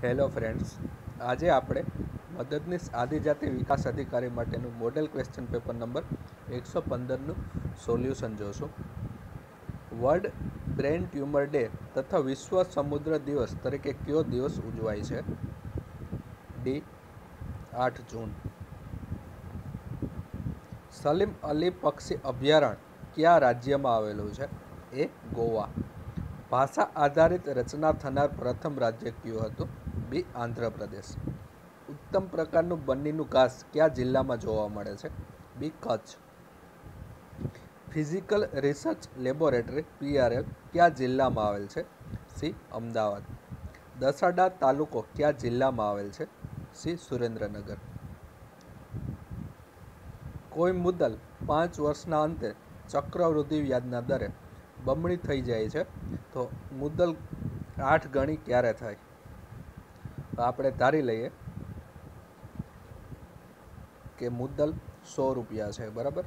Hello friends, આજે આપણે મદદનીશ આદિજાતિ વિકાસ અધિકારી માટેનું મોડેલ ક્વેશ્ચન પેપર નંબર 115નું સોલ્યુશન જોશું. વર્લ્ડ બ્રેઇન ટ્યુમર ડે તથા વિશ્વ સમુદ્ર દિવસ તરીકે કયો દિવસ ઉજવાય છે? ડી 8 જૂન. સલીમ અલી પક્ષી અભયારણ્ય કયા રાજ્યમાં આવેલું છે? એ ગોવા. ભાષા આધારિત રચના થનાર પ્રથમ રાજ્ય કયું હતું? બી આંધ્રપ્રદેશ. ઉત્તમ પ્રકારનું બન્નીનું ઘાસ કયા જિલ્લામાં જોવા મળે છે? B Kutch. Physical research laboratory PRL કયા જિલ્લામાં આવેલ છે? સી અમદાવાદ. દસાડા તાલુકો કયા જિલ્લામાં આવેલ છે? સી સુરેન્દ્રનગર. કોઈ મુદ્દલ 5 વર્ષના અંતે ચક્રવૃદ્ધિ વ્યાજના દરે બમણી થઈ જાય છે તો મુદ્દલ 8 ગણી ક્યારે થાય? તો આપણે ધારી લઈએ કે મુદ્દલ 100 રૂપિયા છે, બરાબર.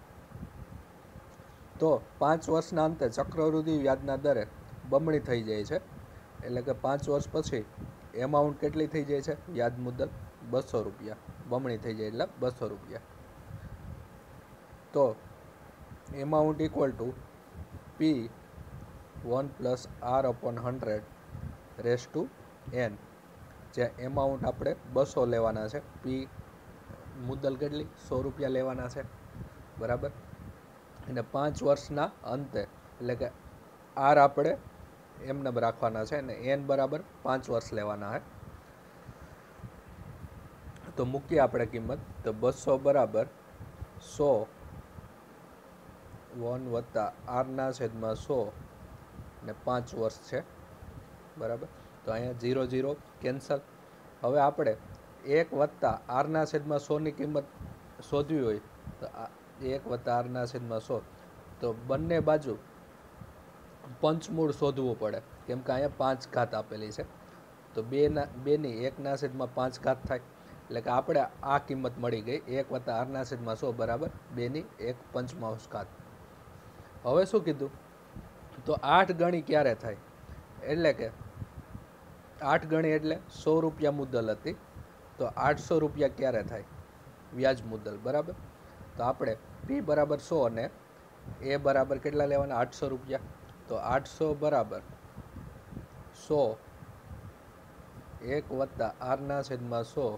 તો 5 વર્ષના અંતે ચક્રવૃદ્ધિ વ્યાજના દરે બમણી થઈ જાય છે, એટલે કે 5 વર્ષ પછી એમાઉન્ટ કેટલી થઈ જાય છે? વ્યાજ મુદ્દલ 200 રૂપિયા બમણી થઈ જાય એટલે 200 રૂપિયા. તો amount equal to P1 + R/100 જ્યાં એમાઉન્ટ આપણે 200 લેવાના છે, પી મુદ્દલ કેટલી 100 રૂપિયા લેવાના છે, બરાબર. અને 5 વર્ષના અંતે એટલે કે આર આપણે એમને રાખવાના છે અને એન બરાબર 5 વર્ષ લેવાના છે. તો મૂકીએ આપણે કિંમત. તો 200 બરાબર 100 1 + R/100 ને 5 વર્ષ છે, બરાબર. તો અહીંયા 0 0 કેન્સલ. હવે આપણે 1 + R/100 ની કિંમત શોધવી હોય તો 1 + R/100, તો બંને બાજુ પંચમૂળ શોધવું પડે, કેમ કે અહીંયા 5 ઘાત આપેલી છે. તો બેની 1/5 ઘાત થાય, એટલે કે આપણે આ કિંમત મળી ગઈ 1 + R/100 બરાબર 2/1/5 ઘાત. હવે શું કીધું? તો 8 ગણી ક્યારે થાય? એટલે કે 8 ગણી એટલે 100 રૂપિયા મુદ્દલ હતી, તો 800 રૂપિયા ક્યારે થાય? વ્યાજ મુદ્દલ, બરાબર. તો આપણે P બરાબર 100 અને એ બરાબર કેટલા લેવાના? 800 રૂપિયા. તો 800 બરાબર 100 1 + R/100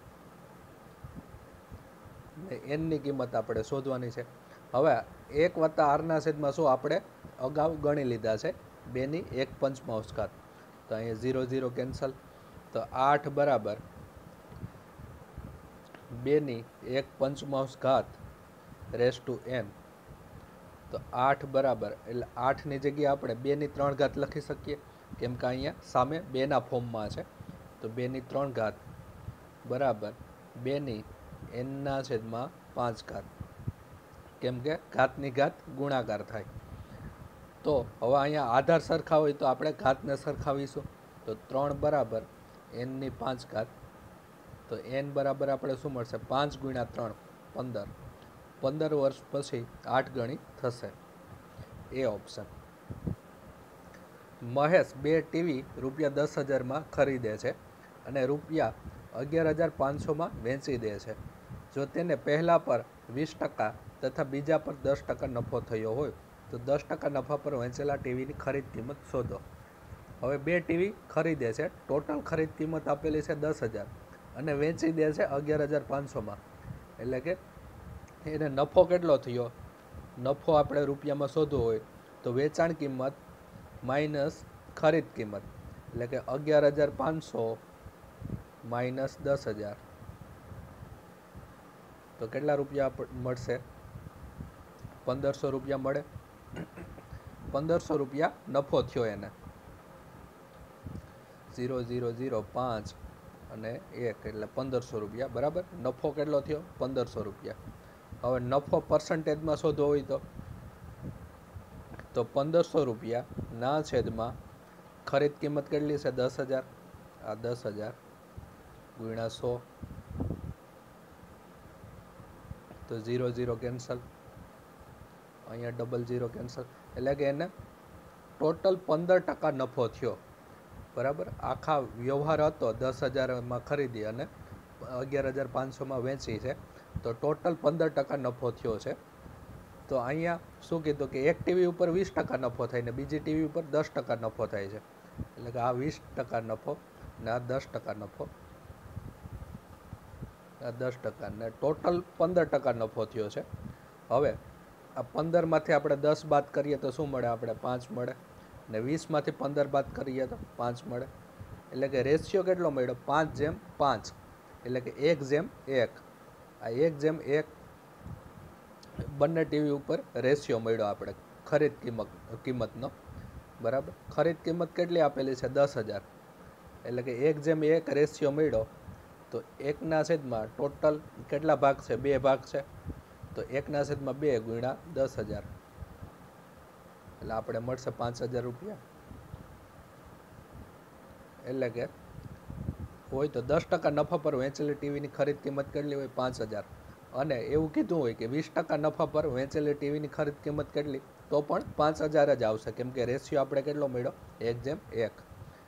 ને એનની કિંમત આપણે શોધવાની છે. હવે 1 + R/100 આપણે અગાઉ ગણી લીધા છે 2/1/5 ઘાત. તો અહીંયા 0 0 કેન્સલ. તો 8 બરાબર 2/1/5 ઘાત n. તો 8 બરાબર એટલે 8 ની જગ્યાએ આપણે 2/3 ઘાત લખી શકીએ, કેમ કે અહીંયા સામે 2 ના ફોર્મમાં છે. તો 2/3 ઘાત બરાબર 2/n/5 ઘાત, કેમ કે ઘાતની ઘાત ગુણાકાર થાય. તો હવે અહીંયા આધાર સરખા હોય તો આપણે ઘાતને સરખાવીશું. તો 3 બરાબર n/5 ઘાત. તો n બરાબર આપણે શું મળશે? 5 × 3 15. 15 વર્ષ પછી 8 ગણી થશે. એ ઓપ્શન. મહેશ 2 ટીવી ₹10,000 ખરીદે છે અને ₹11,500 વેચી દે છે. જો તેને પહેલા પર 20% તથા બીજા પર 10% નફો થયો હોય તો 10% નફા પર વેચેલા ટીવીની ખરીદ કિંમત શોધો. હવે 2 ટીવી ખરીદે છે, ટોટલ ખરીદ કિંમત આપેલી છે 10,000 અને વેચી દે છે 11,500, એટલે કે એને નફો કેટલો થયો? નફો આપણે રૂપિયામાં શોધવો હોય તો વેચાણ કિંમત માઇનસ ખરીદ કિંમત, એટલે કે 11,500 માઇનસ 10,000, તો કેટલા રૂપિયા મળશે? 1,500 રૂપિયા મળે. 1,500 રૂપિયા નફો થયો એને. 0 0 0 5 અને 1 એટલે 1,500 રૂપિયા, બરાબર. નફો કેટલો થયો? 1,500 રૂપિયા. હવે નફો પર્સન્ટેજમાં શોધવો હોય તો 1,500 રૂપિયા ના છેદમાં ખરીદ કિંમત કેટલી છે? 10,000. આ 10,000 ગુણ્યા 100. તો 0 0 કેન્સલ. અહીંયા 0 0 કેન્સલ, એટલે કે એને ટોટલ 15% નફો થયો. બરાબર. આખા વ્યવહાર હતો 10,000માં ખરીદી અને 11,500માં વેચી છે, તો ટોટલ 15% નફો થયો છે. તો અહીંયા શું કીધું કે એક ટીવી ઉપર 20% નફો થાય ને બીજી ટીવી ઉપર 10% નફો થાય છે. એટલે કે આ 20% નફો ને આ 10% નફો, આ 10% ને ટોટલ 15% નફો થયો છે. હવે આ 15માંથી આપણે 10 બાદ કરીએ તો શું મળે? આપણે 5 મળે, ને 20માંથી 15 બાદ કરીએ તો 5 મળે. એટલે કે રેશિયો કેટલો મળ્યો? 5:5. એટલે કે 1:1. આ 1:1 બંને ટીવી ઉપર રેશિયો મળ્યો આપણે ખરીદ કિંમતનો. બરાબર. ખરીદ કિંમત કેટલી આપેલી છે? 10,000. એટલે કે 1:1 રેશિયો મળ્યો. તો 1/2 ટોટલ કેટલા ભાગ છે? 2 ભાગ છે. તો 1/2 ગુણ્યા 10,000 એટલે આપણે મળશે 5,000 રૂપિયા. એટલે કે હોય તો 10% નફા પર વેચેલી ટીવીની ખરીદ કિંમત કેટલી હોય? 5,000. અને એવું કીધું હોય કે 20% નફા પર વેચેલી ટીવીની ખરીદ કિંમત કેટલી? તો પણ 5,000 જ આવશે, કેમ કે રેશિયો આપણે કેટલો મળ્યો? 1:1.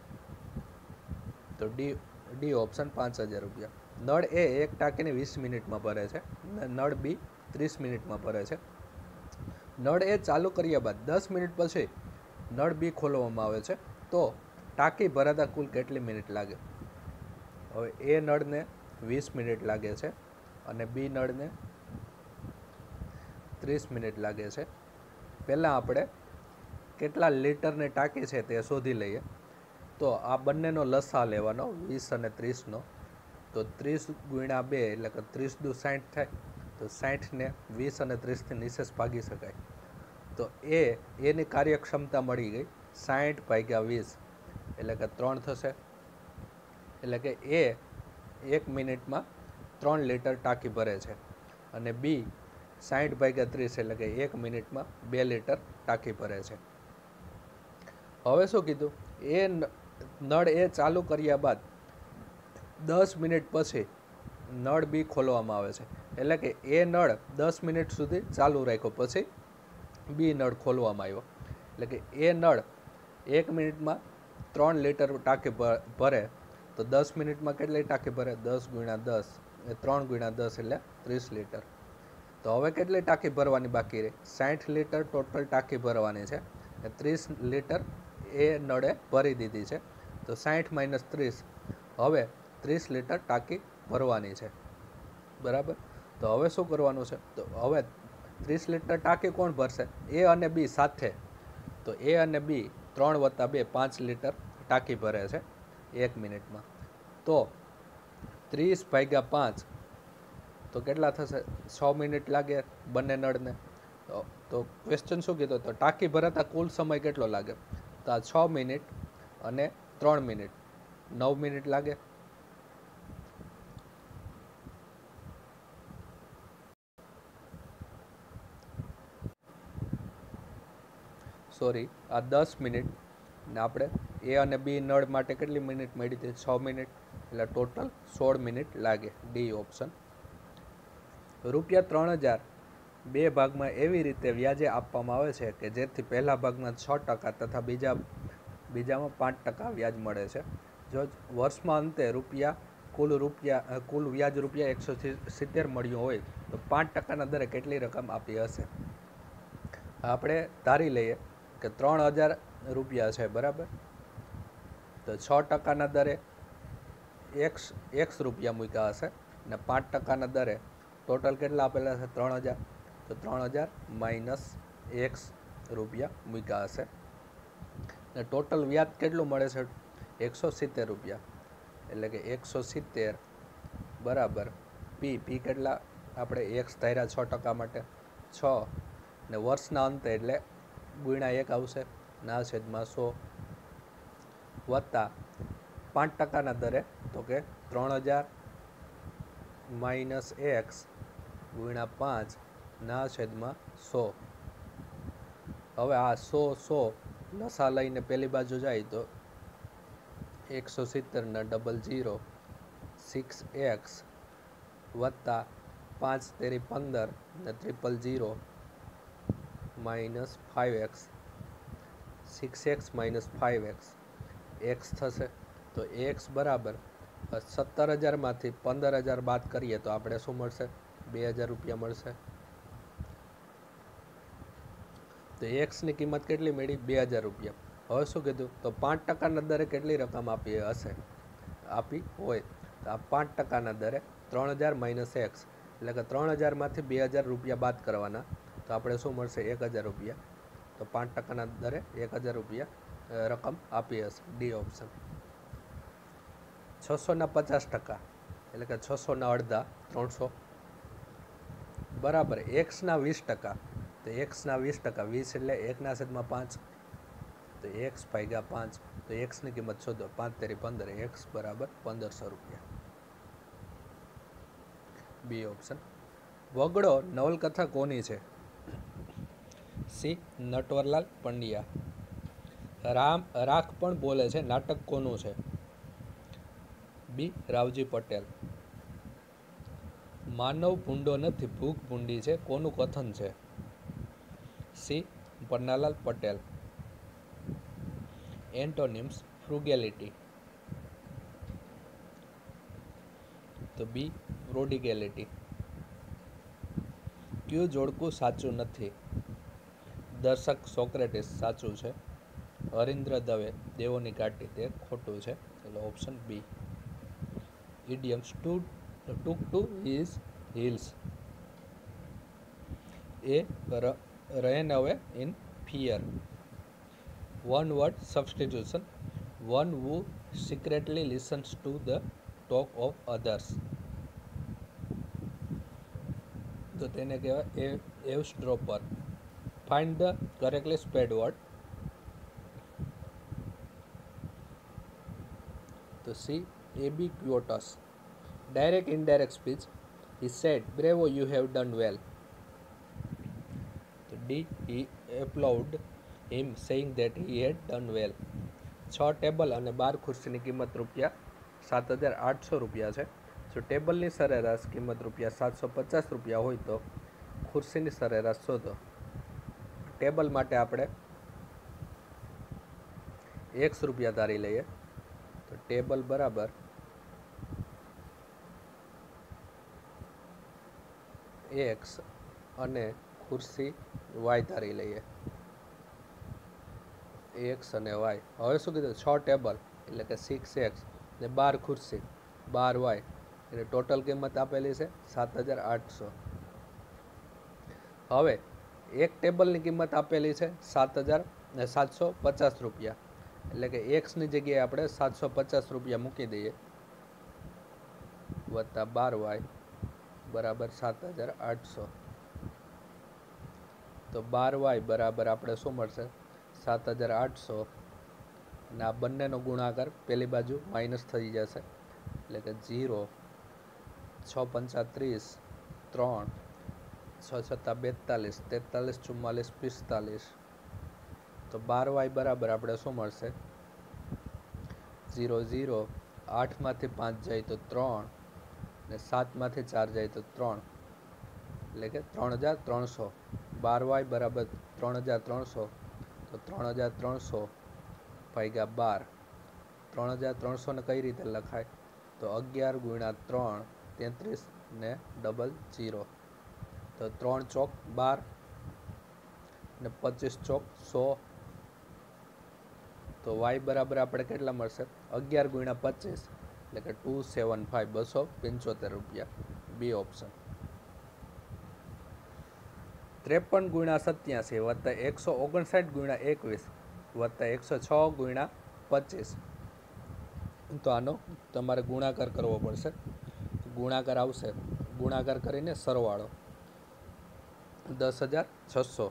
તો ડી ઓપ્શન 5,000 રૂપિયા. નળ એ એક ટાંકીને 20 મિનિટમાં ભરે છે, નળ બી 30 મિનિટમાં ભરે છે. નળ એ ચાલુ કર્યા બાદ 10 મિનિટ પછી નળ બી ખોલવામાં આવે છે, તો ટાંકી ભરાતા કુલ કેટલી મિનિટ લાગે? હવે એ નળને 20 મિનિટ લાગે છે અને બી નળને 30 મિનિટ લાગે છે. પહેલાં આપણે કેટલા લીટરની ટાંકી છે તે શોધી લઈએ. તો આ બંનેનો લસા લેવાનો 20 અને 30નો. તો 30 ગુણ્યા 2 એટલે કે 30 દુ 60 થાય. તો 60ને 20 અને 30થી નિશેષ ભાગી શકાય. તો એની કાર્યક્ષમતા મળી ગઈ 60/20 એટલે કે 3 થશે. એટલે કે એ 1 મિનિટમાં 3 લીટર ટાંકી ભરે છે અને બી 60/30 એટલે કે 1 મિનિટમાં 2 લીટર ટાંકી ભરે છે. હવે શું કીધું? એ નળ એ ચાલુ કર્યા બાદ 10 મિનિટ પછી નળ બી ખોલવામાં આવે છે. એટલે કે એ નળ 10 મિનિટ સુધી ચાલુ રાખ્યો, પછી બી નળ ખોલવામાં આવ્યો. એટલે કે એ નળ 1 મિનિટમાં 3 લીટર ટાંકી ભરે, તો 10 મિનિટમાં કેટલી ટાંકી ભરે? 10 ગુણ્યા 10 3 ગુણ્યા 10 એટલે 30 લીટર. તો હવે કેટલી ટાંકી ભરવાની બાકી રહી? 60 લીટર ટોટલ ટાંકી ભરવાની છે. 30 લીટર એ નળે ભરી દીધી છે. તો 60 - 30, હવે 30 લીટર ટાંકી ભરવાની છે. બરાબર. તો હવે શું કરવાનું છે? તો હવે 30 લીટર ટાંકી કોણ ભરશે? એ અને બી સાથે. તો એ અને બી 3 + 2 5 લીટર ટાંકી ભરે છે 1 મિનિટમાં. તો 30/5 તો કેટલા થશે? 6 મિનિટ લાગે બંને નળને. તો ક્વેશ્ચન શું કીધો? તો ટાંકી ભરાતા કુલ સમય કેટલો લાગે? તો આ 6 મિનિટ અને 3 મિનિટ 9 મિનિટ લાગે. સોરી, આ 10 મિનિટ ને આપણે એ અને બી નળ માટે કેટલી મિનિટ મળી હતી? 6 મિનિટ. એટલે ટોટલ 16 મિનિટ લાગે. D option. ₹3,000 બે ભાગમાં એવી રીતે વ્યાજે આપવામાં આવે છે કે જેથી પહેલા ભાગમાં 6% તથા બીજામાં 5% વ્યાજ મળે છે. જો વર્ષમાં અંતે કુલ વ્યાજ ₹170 મળ્યું હોય તો 5%ના દરે કેટલી રકમ આપી હશે? આપણે ધારી લઈએ કે ₹3,000 છે. બરાબર. તો 6%ના દરે x રૂપિયા મૂક્યા હશે ને 5%ના દરે ટોટલ કેટલા આપેલા છે? 3,000. તો 3,000 - x રૂપિયા મૂક્યા હશે ને ટોટલ વ્યાજ કેટલું મળે છે? ₹170. એટલે કે 170 બરાબર પી કેટલા આપણે x ધાર્યા 6% માટે? 6 ને વર્ષના અંતે એટલે ગુણ્યા 1 આવશે, ના છેદમાં 100 વત્તા 5%ના દરે, તો કે 3,000 - x ગુણ્યા 5 ના છેદમાં 100. હવે આ 100 લસા લઈને પેલી બાજુ જાય તો 170 ને 00 6x વત્તા 5 તેરી 15 ને 000 -5x 6x - 5x એક્સ થશે. તો એક્સ બરાબર 17,000માંથી 15,000 બાદ કરીએ તો આપણે શું મળશે? 2,000 રૂપિયા મળશે. તો એક્સની કિંમત કેટલી મળી? 2,000 રૂપિયા. હવે શું કીધું? તો 5%ના દરે કેટલી રકમ આપી હશે? આપી હોય તો આ 5%ના દરે 3,000 માઇનસ એક્સ, એટલે કે 3,000માંથી 2,000 રૂપિયા બાદ કરવાના, તો આપણે શું મળશે? 1,000 રૂપિયા. તો 5%ના દરે 1,000 રૂપિયા રકમ આપી હશે. D option. 600ના 50%, એટલે કે 600ના અડધા 300 બરાબર એક્સના 20%. તો એક્સના 20%, 20 એટલે 1/5. તો એક્સ ભાગ્યા 5. તો એક્સની કિંમત શોધો. 5 તેરી 15, એક્સ બરાબર 1,500 રૂપિયા. બી ઓપ્શન. વગડો નવલકથા કોની છે? સી નટવરલાલ પંડ્યા. રાખ પણ બોલે છે નાટક કોનું છે? બી રાવજી પટેલ. માનવ ભૂંડો નથી, ભૂખ ભૂંડી છે, કોનું કથન છે? C Pannalal Patel. Antonyms frugality. તો બી પ્રોડિગેલિટી. કયું જોડકું સાચું નથી? દર્શક સોક્રેટિસ સાચું છે. હરીન્દ્ર દવે દેવોની ઘાટી તે ખોટું છે. એટલે option B. Idioms took to his heels. A ran away in fear. One word substitution. One who secretly listens to the talk of others. તો તેને કહેવાય eavesdropper. Find the correctly spelled word. તો C ubiquitous. Direct indirect speech. He said, "Bravo, you have done well." તો D he applauded him saying that he had done well. 6 table અને 12 ખુરશીની કિંમત રૂપિયા 7,800 રૂપિયા છે. જો ટેબલની સરેરાશ કિંમત રૂપિયા 750 રૂપિયા હોય તો ખુરશીની સરેરાશ શોધો. ટેબલ માટે આપણે x રૂપિયા ધારી લઈએ. તો ટેબલ બરાબર x અને ખુરશી y ધારી લઈએ. x અને y. હવે શું કીધું? 6 ટેબલ એટલે કે 6x ને 12 ખુરશી 12y, એટલે ટોટલ કિંમત આપેલી છે 7,800. હવે એક ટેબલની કિંમત આપેલી છે 7,750 રૂપિયા, એટલે કે એક્સની જગ્યાએ આપણે 750 રૂપિયા મૂકી દઈએ વત્તા 12y બરાબર 7,800. તો 12y બરાબર આપણે શું મળશે? 7,800. અને આ બંનેનો ગુણાકાર પેલી બાજુ માઇનસ થઈ જશે, એટલે કે 0, 6 પંચા 30, 3, 6 છત્તા 42, 43, 44, 45. તો 12y બરાબર આપણે શું મળશે? 0, 0, 8માંથી 5 જાય તો 3, ને 7માંથી 4 જાય તો 3, એટલે કે 3,300. 12y બરાબર 3,300. તો 3,300 ભાગ્યા 12. 3,300 ને કઈ રીતે લખાય? તો 11 ગુણ્યા 3, 33 ને ડબલ 0. તો 3 ચોક 12 ને 25 ચોક 100. તો y બરાબર આપણે કેટલા મળશે? 11 ગુણ્યા 25 એટલે કે 275, 275 રૂપિયા. બી ઓપ્શન. 53 ગુણ્યા 87 વત્તા 159 ગુણ્યા 21 વત્તા 106 ગુણ્યા 25. તો આનો તમારે ગુણાકાર કરવો પડશે. ગુણાકાર આવશે, ગુણાકાર કરીને સરવાળો 10,600.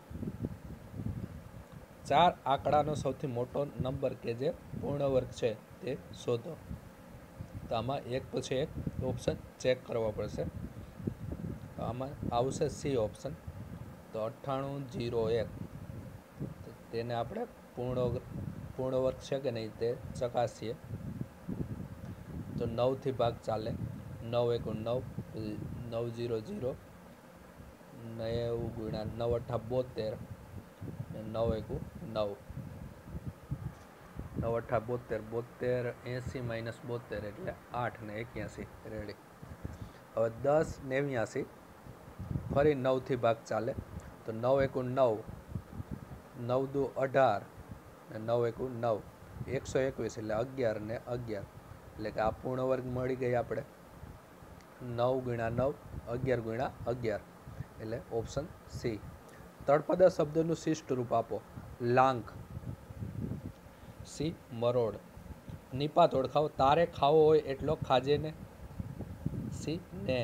4 આંકડાનો સૌથી મોટો નંબર કે જે પૂર્ણ વર્ગ છે તે શોધો. તો આમાં એક પછી એક ઓપ્શન ચેક કરવા પડશે. આમાં આવશે સી ઓપ્શન. તો 9801. તેને આપણે પૂર્ણ વર્ગ છે કે નહીં તે ચકાસીએ. તો 9થી ભાગ ચાલે. 9 એકુ 9, 9 0 0, 90 ગુણ્યા 9 8 72, 9 એકુ 9. 9 અઠા 72, 72 80 માઇનસ 72 એટલે 8 ને 81 રેડી. હવે 10 89 ફરી 9 થી ભાગ ચાલે તો 9 એકુ 9, 9 દુ 18 ને 9 એકુ 9, 121 એટલે 11 ને 11 એટલે કે આ પૂર્ણ વર્ગ મળી ગઈ આપણે. 9 ગુણ્યા 9 11 ગુણ્યા 11 એટલે ઓપ્શન સી. તળપદા શબ્દનું શિષ્ટ રૂપ આપો. લાંક. સી મરોડ. નિપાત ઓળખાવો. તારે ખાવો હોય એટલો ખાજે ને. સી ને.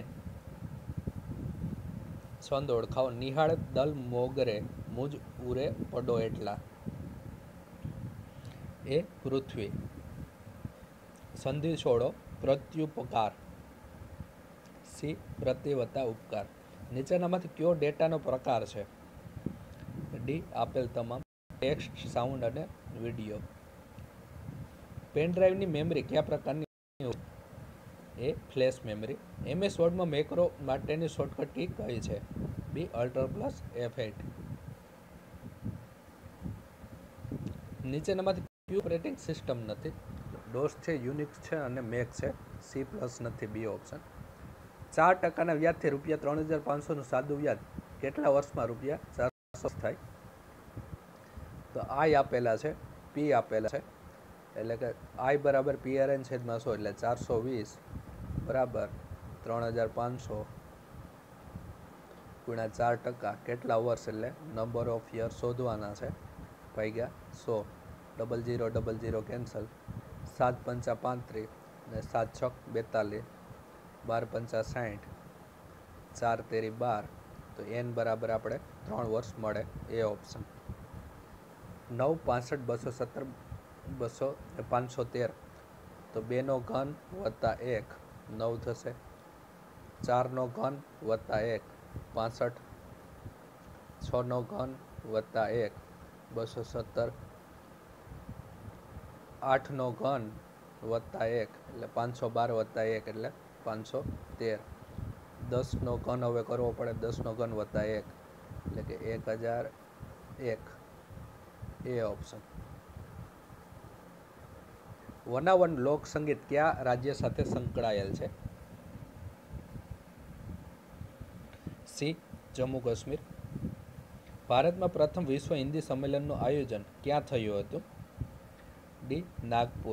છંદ ઓળખાવો. નિહાળ દલ મોગરે મુજ ઉરે પડો એટલા. એ પૃથ્વી. સંધિ છોડો. પ્રત્યુપકાર. સી પ્રતિ વત્તા ઉપકાર. નીચેનામાંથી કયો ડેટાનો પ્રકાર છે? ડી આપેલ તમામ. ટેક્સ્ટ, સાઉન્ડ અને વિડીયો. પેન ડ્રાઈવની મેમરી કયા પ્રકારની? A flash memory. MS વર્ડમાં મેક્રો માટેની શોર્ટકટ કી કઈ છે? B Alt+F8. નીચેનામાંથી કયું ઓપરેટિંગ સિસ્ટમ નથી? ડોસ છે, યુનિક્સ છે અને મેક છે. C+ નથી, બી ઓપ્શન. 4% વ્યાજથી ₹3,500નું સાદું વ્યાજ કેટલા વર્ષમાં ₹400 થાય? તો I આપેલા છે, P આપેલા છે, એટલે કે I બરાબર PRN છેદમાં 100 એટલે 420 બરાબર 3,500 ગુણ્યા 4% કેટલા વર્ષ એટલે નંબર ઓફ યર શોધવાના છે ભાગ્યા 100. 0000 કેન્સલ. 7 પંચા 35 ને 7 છક 42, 12 પંચા 60, 4 તેરી 12 તો n બરાબર આપણે 3 વર્ષ મળે. એ ઓપ્શન. 9 65 217 513 તો 2 નો ઘન વત્તા 1 9 થશે. 4 નો ઘન વત્તા 1 65, 6 નો ઘન વત્તા 1 217, 8 નો ઘન વત્તા 1 એટલે 512 વત્તા 1 એટલે 513. 10 નો ઘન હવે કરવો પડે. 10 નો ઘન વત્તા 1 એટલે કે 1001. એ ઓપ્શન. વનાવન લોક સંગીત કયા રાજ્ય સાથે સંકળાયેલ છે? સી જમ્મુ કાશ્મીર. ભારતમાં પ્રથમ વિશ્વ હિન્દી સંમેલનનું આયોજન ક્યાં થયું હતું? ડી નાગપુર.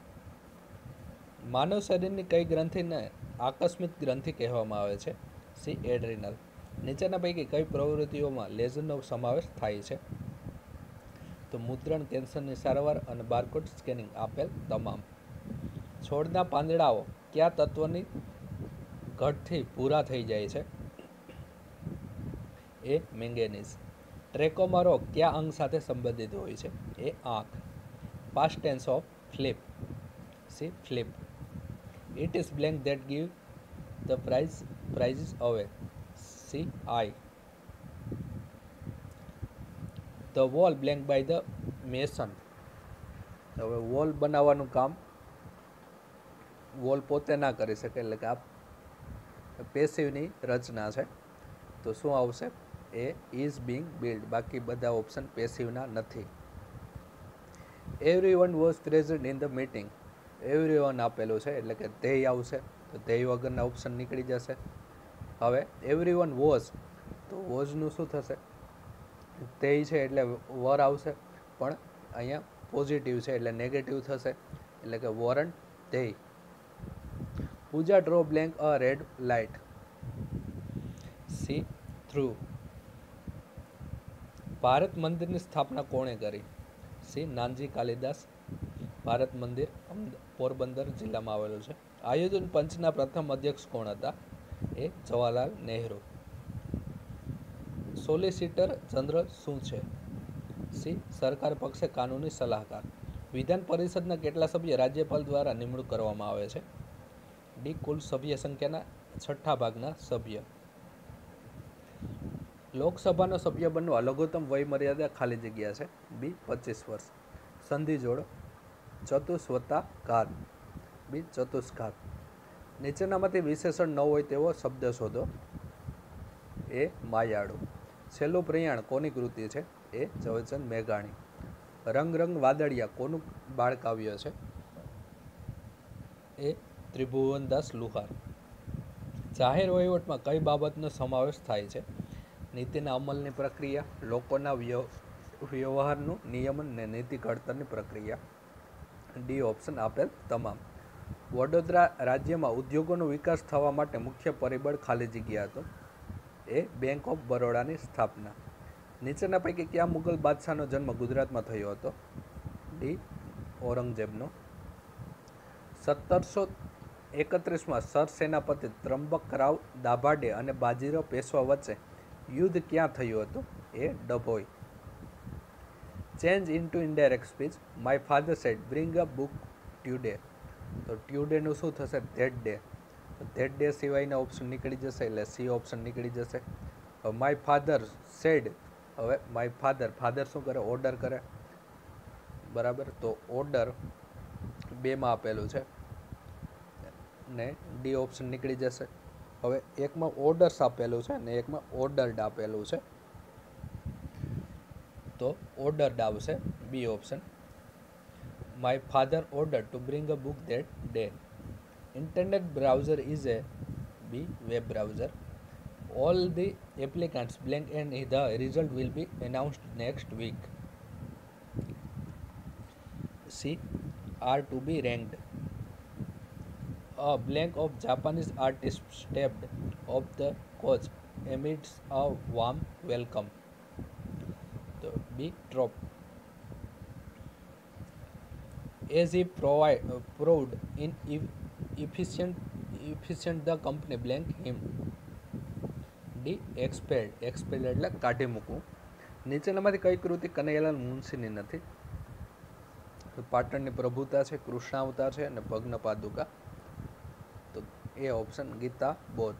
માનવ શરીરની કઈ ગ્રંથિને આકસ્મિક ગ્રંથિ કહેવામાં આવે છે? C adrenal. નીચેના પૈકી કઈ પ્રવૃત્તિઓમાં લેઝરનો સમાવેશ થાય છે? તો મુદ્રણ, કેન્સરની સારવાર અને બારકોડ સ્કેનિંગ આપેલ તમામ. છોડના પાંદડાઓ કયા તત્વની ઘટથી ભૂરા થઈ જાય છે? એ મેંગેનીઝ. ટ્રેકોમા રોગ કયા અંગ સાથે સંબંધિત હોય છે? એ આંખ. Past tense of flip. C flip. It is blank that give the prizes away. C I. The wall blank by the mason. હવે વોલ બનાવવાનું કામ વોલ પોતે ના કરી શકે, એટલે કે આ પેસિવની રચના છે. તો શું આવશે? A is being build. બાકી બધા ઓપ્શન પેસિવના નથી. Everyone was present in the meeting. Everyone આપેલું છે એટલે કે ધ્યેય આવશે, તો ધ્યેય વગરના ઓપ્શન નીકળી જશે. હવે એવરીવન વોઝ, તો વોઝનું શું થશે? ધ્યેય છે એટલે વર આવશે, પણ અહીંયા પોઝિટિવ છે એટલે નેગેટિવ થશે, એટલે કે વોરન્ટ ધ્યેય. Pooja draw blank a red light. C through. Bharat મંદિરની સ્થાપના કોણે કરી? સી નાનજી કાલિદાસ. ભારત મંદિર પોરબંદર જિલ્લામાં આવેલું છે. આયોજન પંચના પ્રથમ અધ્યક્ષ કોણ હતા? A Jawaharlal Nehru. Solicitor general શું છે? સી સરકાર પક્ષે કાનૂની સલાહકાર. વિધાન પરિષદના કેટલા સભ્ય રાજ્યપાલ દ્વારા નિમણૂક કરવામાં આવે છે? ડી કુલ સભ્ય સંખ્યાના 6 ભાગના સભ્ય. લોકસભાનો સભ્ય બનવા લઘુત્તમ વય મર્યાદા ખાલી જગ્યા છે. બી 25 વર્ષ. સંધિ જોડો. ચતુષ્વત્તા. બી ચતુષ્ઘાત. નીચેનામાંથી વિશેષણ ન હોય તેવો શબ્દ શોધો. એ માયાળુ. છેલ્લું પ્રયાણ કોની કૃતિ છે? એ ઝવેરચંદ મેઘાણી. રંગ રંગ વાદળિયા કોનું બાળકાવ્ય છે એ ત્રિભુવનદાસ લુહાર. જાહેર વહીવટમાં કઈ બાબતનો સમાવેશ થાય છે? નીતિના અમલની પ્રક્રિયા, લોકોના વ્યવહારનું નિયમન ને નીતિ ઘડતરની પ્રક્રિયા. ડી ઓપ્શન આપેલ તમામ. વડોદરા રાજ્યમાં ઉદ્યોગોનો વિકાસ થવા માટે મુખ્ય પરિબળ ખાલી જગ્યા હતો. એ બેંક ઓફ બરોડાની સ્થાપના. નીચેના પૈકી કયા મુગલ બાદશાહનો જન્મ ગુજરાતમાં થયો હતો? ડી ઔરંગઝેબનો. 1731માં સરસેનાપતિ ત્રંબકરાવ દાભાડે અને બાજીરાવ પેશવા વચ્ચે યુદ્ધ ક્યાં થયું હતું? A Dabhoi. Change into indirect speech. My father said bring a book today. તો ટ્યુડેનું શું થશે? That day. તો ધેટ ડે સિવાયના ઓપ્શન નીકળી જશે, એટલે સી ઓપ્શન નીકળી જશે. હવે માય ફાધર સેડ, હવે માય ફાધર શું કરે? ઓર્ડર કરે, બરાબર. તો ઓર્ડર બેમાં આપેલું છે ને ડી ઓપ્શન નીકળી જશે. હવે એકમાં ઓર્ડર્સ આપેલું છે ને એકમાં ઓર્ડર્ડ આપેલું છે, તો ઓર્ડર્ડ આવશે, B option. My father order to bring a book that day. Internet browser is a B web browser. All the applicants blank and the result will be announced next week. C are to be ranked. A blank of Japanese artist stepped off the coach amidst a warm welcome. So B trop. As he proved efficient the company blank him. D expelled. Expelled એટલે કાઢી મૂકવું. નીચેનામાંથી કઈ કૃતિ કનૈયાલાલ મુનશીની નથી? પાટણની પ્રભુતા છે, કૃષ્ણાવતાર છે અને ભગ્ન પાદુકા. તો એ ઓપ્શન ગીતા બોધ.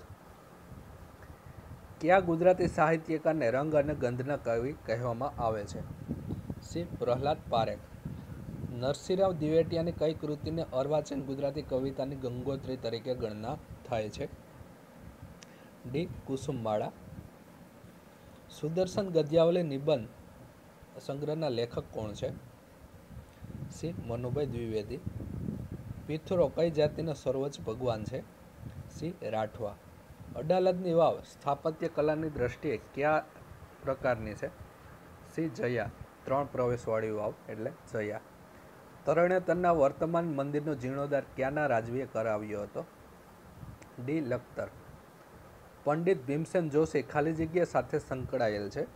કયા ગુજરાતી સાહિત્યકારને રંગ અને ગંધના કવિ કહેવામાં આવે છે? સી પ્રહલાદ પારેખ. નરસિંહરાવ દિવેટિયાની કઈ કૃતિને અર્વાચીન ગુજરાતી કવિતાની ગંગોત્રી તરીકે ગણના થાય છે? ડી કુસુમમાળા. સુદર્શન ગદ્યાવલી નિબંધ સંગ્રહના લેખક કોણ છે? સી મનુભાઈ દ્વિવેદી. પિથુરો કઈ જાતિનો સર્વોચ્ચ ભગવાન છે? સી રાઠવા. અડાલજની વાવ સ્થાપત્ય કલાની દ્રષ્ટિએ કયા પ્રકારની છે? સી જયા. 3 પ્રવેશવાળી વાવ એટલે જયા. તરણેતરના વર્તમાન મંદિરનો જીર્ણોદ્ધાર ક્યાંના રાજવીએ કરાવ્યો હતો? ડી લખતર. પંડિત ભીમસેન જોશી ખાલી જગ્યા સાથે સંકળાયેલ છે?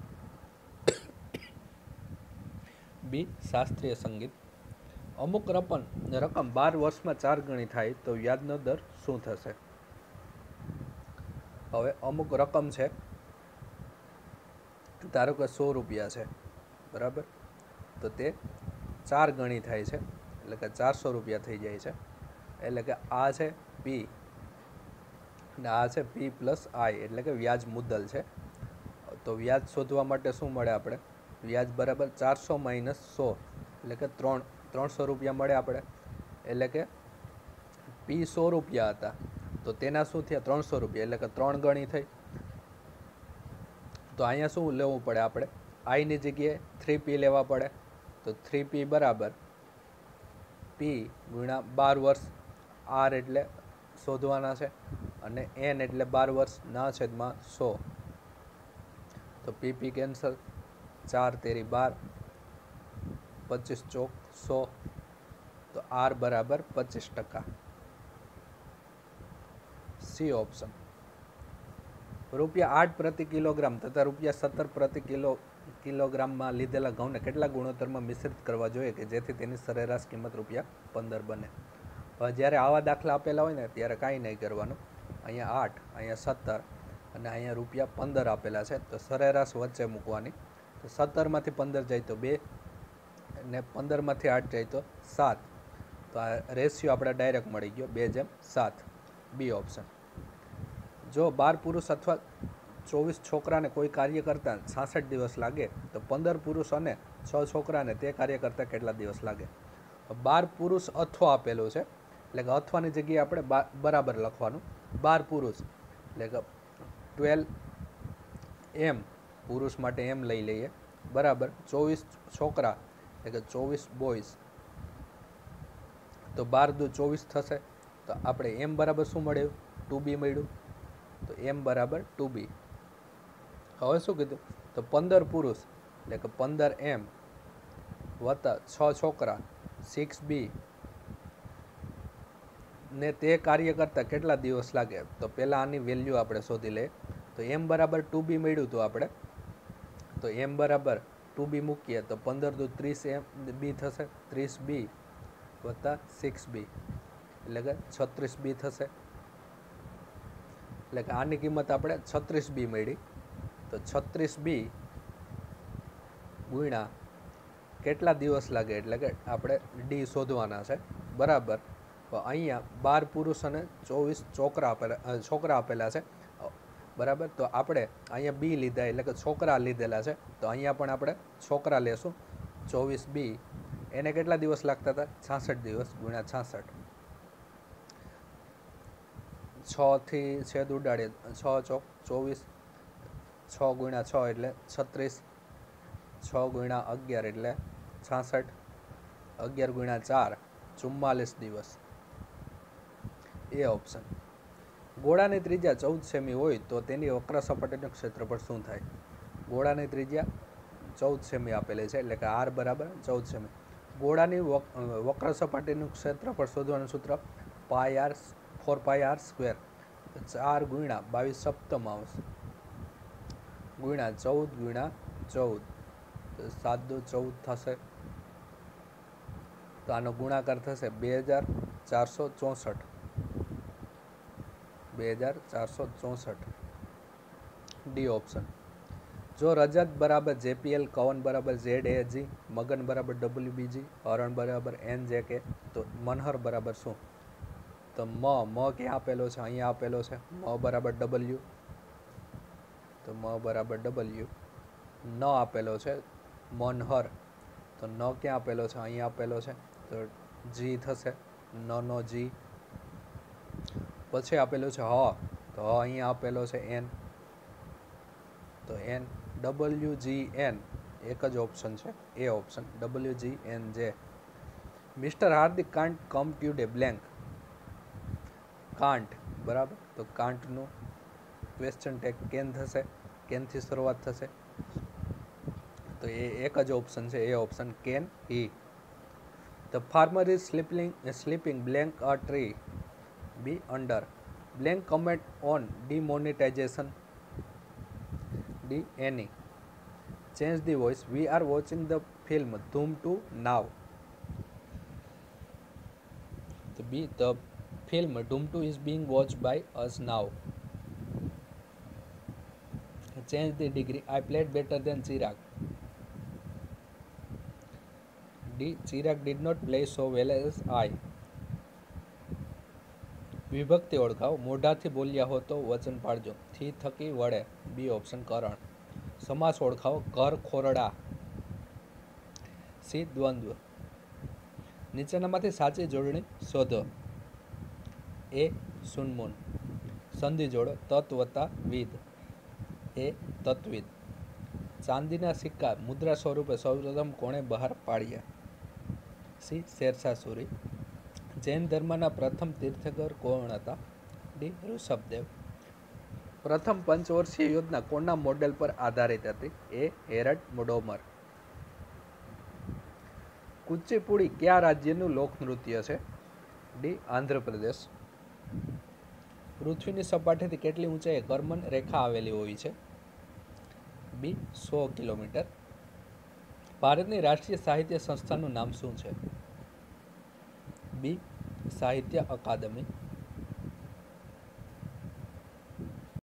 બી શાસ્ત્રીય સંગીત. અમુક રકમ 12 વર્ષમાં 4 ગણી થાય તો વ્યાજનો દર શું થશે? હવે અમુક રકમ છે, ધારો કે 100 રૂપિયા છે, બરાબર. તો તે 4 ગણી થાય છે, એટલે કે 400 રૂપિયા થઈ જાય છે. એટલે કે આ છે પી અને આ છે પી પ્લસ આઈ, એટલે કે વ્યાજ મુદ્દલ છે. તો વ્યાજ શોધવા માટે શું મળે આપણે? વ્યાજ બરાબર 400 માઇનસ 100, એટલે કે 300 રૂપિયા મળે આપણે. એટલે કે પી 100 રૂપિયા હતા તો તેના શું થયા? 300 રૂપિયા, એટલે કે 3 ગણી થઈ. તો અહીંયા શું લેવું પડે આપણે? આઈની જગ્યાએ 3p લેવા પડે. તો 3p બરાબર પી ગુણ્યા 12 વર્ષ. આર એટલે શોધવાના છે અને એન એટલે 12 વર્ષ ના છેદમાં 100. તો પીપી કેન્સલ. 4 તેરી 12, 25 ચોક 100. તો આર બરાબર 25%. C option. ₹8 પ્રતિ કિલોગ્રામ તથા ₹17 પ્રતિ કિલોગ્રામમાં લીધેલા ઘઉંને કેટલા ગુણોત્તરમાં મિશ્રિત કરવા જોઈએ કે જેથી તેની સરેરાશ કિંમત ₹15 બને? હવે જ્યારે આવા દાખલા આપેલા હોય ને ત્યારે કાંઈ નહીં કરવાનું. અહીંયા 8, અહીંયા 17 અને અહીંયા ₹15 આપેલા છે, તો સરેરાશ વચ્ચે મૂકવાની. તો 17માંથી 15 જાય તો 2 અને 15માંથી 8 જાય તો 7. તો આ રેશિયો આપણે ડાયરેક્ટ મળી ગયો 2:7. B option. જો 12 પુરુષ અથવા 24 છોકરાને કોઈ કાર્ય કરતા 66 દિવસ લાગે તો 15 પુરુષ અને 6 છોકરાને તે કાર્ય કરતા કેટલા દિવસ લાગે? 12 પુરુષ અથવા આપેલું છે, એટલે કે અથવાની જગ્યાએ આપણે બરાબર લખવાનું. 12 પુરુષ એટલે કે 12 એમ, પુરુષ માટે એમ લઈ લઈએ, બરાબર. 24 છોકરા એટલે કે 24 બોયઝ, તો 12 દુ 24 થશે. તો આપણે એમ બરાબર શું મળ્યું? 2b મળ્યું. તો એમ બરાબર 2b. હવે શું કીધું? તો 15 પુરુષ એટલે કે 15 એમ વત્તા 6 છોકરા 6b ને તે કાર્ય કરતા કેટલા દિવસ લાગે? તો પહેલાં આની વેલ્યુ આપણે શોધી લઈએ. તો એમ બરાબર 2b મળ્યું હતું આપણે. તો એમ બરાબર 2b મૂકીએ તો 15 દુ 30 એમ બી થશે. 30b વત્તા 6b એટલે કે 36b થશે. એટલે કે આની કિંમત આપણે 36b મળી. તો 36b ગુણ્યા કેટલા દિવસ લાગે એટલે કે આપણે ડી શોધવાના છે. બરાબર. તો અહીંયા 12 પુરુષ અને 24 છોકરા આપેલા છે. બરાબર. તો આપણે અહીંયા બી લીધા એટલે કે છોકરા લીધેલા છે. તો અહીંયા પણ આપણે છોકરા લેશું. 24b એને કેટલા દિવસ લાગતા હતા? 66 દિવસ ગુણ્યા 66. 6 થી છેદ ઉડાડીએ 6 ચોક 24. 6 ગુણ્યા 6 એટલે 36. 6 ગુણ્યા 11 એટલે 66. 11 ગુણ્યા 4 44 દિવસ. એ ઓપ્શન. ગોળાની ત્રિજ્યા 14 સેમી હોય તો તેની વક્ર સપાટીનું ક્ષેત્રફળ શું થાય? ગોળાની ત્રિજ્યા 14 સેમી આપેલી છે એટલે કે r બરાબર 14 સેમી. ગોળાની વક્ર સપાટીનું ક્ષેત્રફળ શોધવાનું સૂત્ર pi r 4 pi r square. 4 ગુણ્યા 22 સપ્તમાંશ ગુણ્યા 14 ગુણ્યા 14 તો 7 દુ 14 થશે. તો આનો ગુણાકાર થશે 2464. 2464. D option. જો રજત બરાબર JPL, કવન બરાબર ZAG, મગન બરાબર WBG, હરણ બરાબર NJK તો મનહર બરાબર શું? તો મ ક્યાં આપેલો છે? અહીંયા આપેલો છે. મ બરાબર W. તો મ બરાબર W. ન આપેલો છે મનહર. તો ન ક્યાં આપેલો છે? અહીંયા આપેલો છે. તો જી થશે. નો જી. પછી આપેલું છે હ. તો હ અહીંયા આપેલો છે N. તો N WGN એક જ ઓપ્શન છે. A option WGNJ. Mister Hardik can't come today blank. Can't બરાબર. તો કાન્ટનું ક્વેશ્ચન ટેગ કેન થશે. કેનથી શરૂઆત થશે. તો એ એક જ ઓપ્શન છે. A option can he. The farmer is sleeping blank a tree. B under blank comment on demonetization. D any. Change the voice. We are watching the film Dhoom 2 નાવ. તો બી the film Dhoom 2 is being watched by us now. Change the degree. I played better than Chirag. D. Chirag did not play so well as I. વિભક્તિ ઓળખાવ. મોઢાથી બોલ્યા હો તો વચન પાડજો. થી થકી વડે. B option કરણ. સમાસ ઓળખાવ. ઘર ખોરડા. સી દ્વંદ્વ. નીચેનામાંથી સાચી જોડણી શોધો. એ સુનમુન. સંધિ જોડો. તત વત્તા વિદ. એ તત્વિદ. ચાંદીના સિક્કા મુદ્રા સ્વરૂપે સૌપ્રથમ કોણે બહાર પાડ્યા? સી શેરશાહ સૂરી. જૈન ધર્મના પ્રથમ તીર્થંકર કોણ હતા? ડી ઋષભદેવ. પ્રથમ પંચવર્ષીય યોજના કોના મોડેલ પર આધારિત હતી? એ હેરડ મોડોમર. કુચીપુડી કયા રાજ્યનું લોકનૃત્ય છે? ડી આંધ્રપ્રદેશ. પૃથ્વીની સપાટીથી કેટલી ઊંચાઈએ કર્મન રેખા આવેલી હોય છે? B 100 kilometre. ભારતની રાષ્ટ્રીય સાહિત્ય સંસ્થાનું નામ શું છે? બી સાહિત્ય અકાદમી.